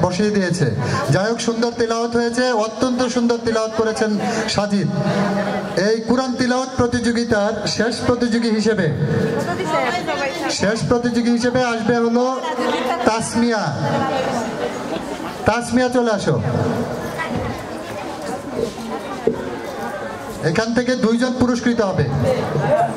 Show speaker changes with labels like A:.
A: বসিয়ে দিয়েছে। যাই হোক, সুন্দর তিলাওয়াত হয়েছে, অত্যন্ত সুন্দর তিলাওয়াত করেছেন সাজিদ। এই কুরআন তিলাওয়াত প্রতিযোগিতার শেষ প্রতিযোগী হিসেবে আসবে হলো তাসমিয়া। তাসমিয়া, চলে আসো। এখান থেকে 2 জন পুরস্কৃত হবে।